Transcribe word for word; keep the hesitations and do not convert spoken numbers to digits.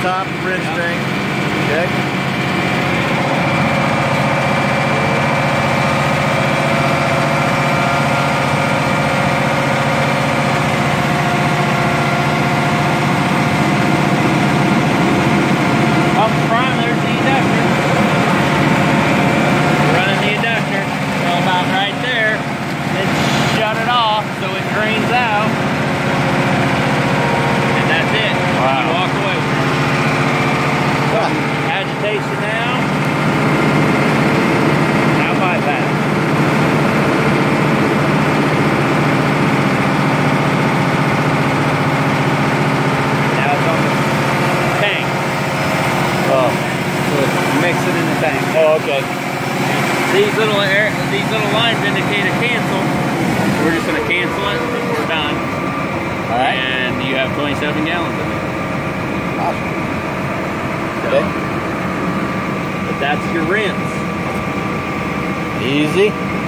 top rinse string. Okay. Drains out, and that's it. Wow. You walk away with it. Huh. Agitation now. Now bypass. Now it's on the tank. Oh, so mix it in the tank. Oh, okay. These little air, these little lines indicate a cancel. We're just going to cancel it when we're done. All right. And you have twenty-seven gallons of it. Awesome. So, okay. but that's your rinse. Easy.